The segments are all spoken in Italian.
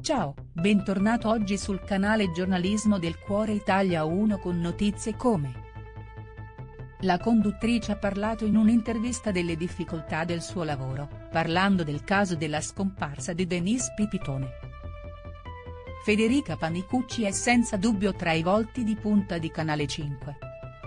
Ciao, bentornato oggi sul canale Giornalismo del Cuore Italia 1 con notizie come: la conduttrice ha parlato in un'intervista delle difficoltà del suo lavoro, parlando del caso della scomparsa di Denise Pipitone. Federica Panicucci è senza dubbio tra i volti di punta di Canale 5.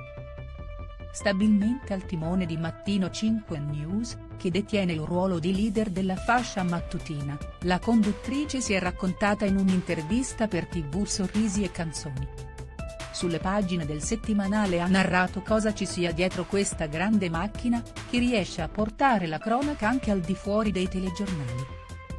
Stabilmente al timone di Mattino 5 News, che detiene il ruolo di leader della fascia mattutina, la conduttrice si è raccontata in un'intervista per TV Sorrisi e Canzoni. Sulle pagine del settimanale ha narrato cosa ci sia dietro questa grande macchina, che riesce a portare la cronaca anche al di fuori dei telegiornali.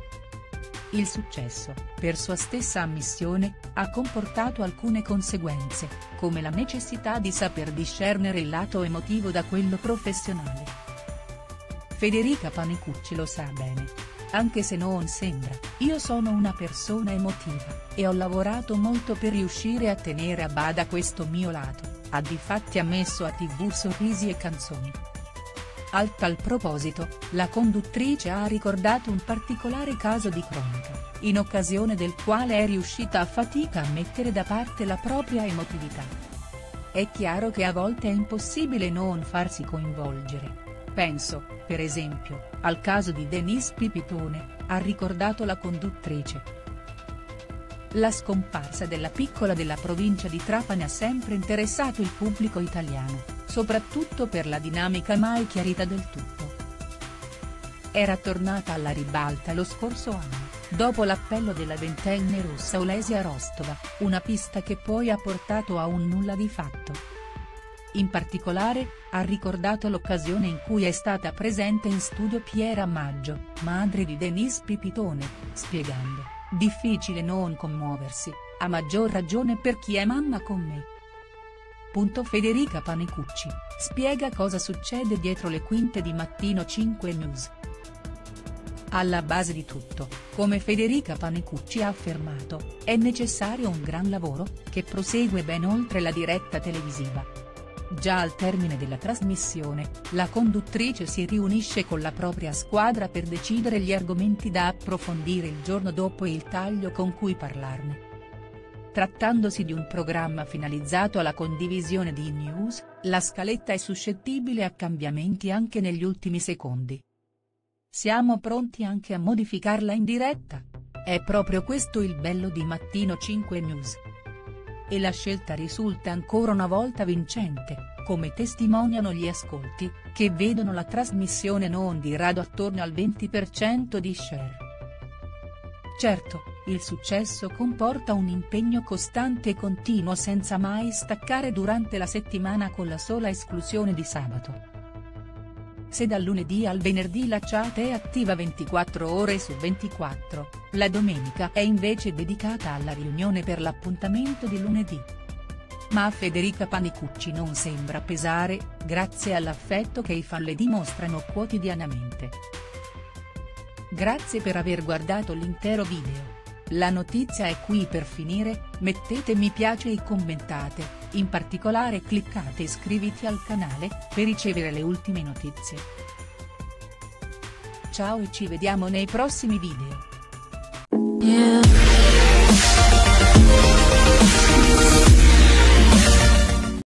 Il successo, per sua stessa ammissione, ha comportato alcune conseguenze, come la necessità di saper discernere il lato emotivo da quello professionale. Federica Panicucci lo sa bene. Anche se non sembra, io sono una persona emotiva, e ho lavorato molto per riuscire a tenere a bada questo mio lato, ha difatti ammesso a TV Sorrisi e Canzoni. A tal proposito, la conduttrice ha ricordato un particolare caso di cronaca, in occasione del quale è riuscita a fatica a mettere da parte la propria emotività. È chiaro che a volte è impossibile non farsi coinvolgere. Penso, per esempio, al caso di Denise Pipitone, ha ricordato la conduttrice. La scomparsa della piccola della provincia di Trapani ha sempre interessato il pubblico italiano, soprattutto per la dinamica mai chiarita del tutto. Era tornata alla ribalta lo scorso anno, dopo l'appello della ventenne russa Olesia Rostova, una pista che poi ha portato a un nulla di fatto. In particolare, ha ricordato l'occasione in cui è stata presente in studio Piera Maggio, madre di Denise Pipitone, spiegando: difficile non commuoversi, a maggior ragione per chi è mamma con me. Federica Panicucci, spiega cosa succede dietro le quinte di Mattino 5 News. Alla base di tutto, come Federica Panicucci ha affermato, è necessario un gran lavoro, che prosegue ben oltre la diretta televisiva. Già al termine della trasmissione, la conduttrice si riunisce con la propria squadra per decidere gli argomenti da approfondire il giorno dopo e il taglio con cui parlarne. Trattandosi di un programma finalizzato alla condivisione di news, la scaletta è suscettibile a cambiamenti anche negli ultimi secondi. Siamo pronti anche a modificarla in diretta. È proprio questo il bello di Mattino 5 News. E la scelta risulta ancora una volta vincente, come testimoniano gli ascolti, che vedono la trasmissione non di rado attorno al 20% di share. Certo, il successo comporta un impegno costante e continuo senza mai staccare durante la settimana con la sola esclusione di sabato. Se dal lunedì al venerdì la chat è attiva 24 ore su 24, la domenica è invece dedicata alla riunione per l'appuntamento di lunedì. Ma a Federica Panicucci non sembra pesare, grazie all'affetto che i fan le dimostrano quotidianamente. Grazie per aver guardato l'intero video. La notizia è qui per finire, mettete mi piace e commentate, in particolare cliccate iscriviti al canale, per ricevere le ultime notizie. Ciao e ci vediamo nei prossimi video.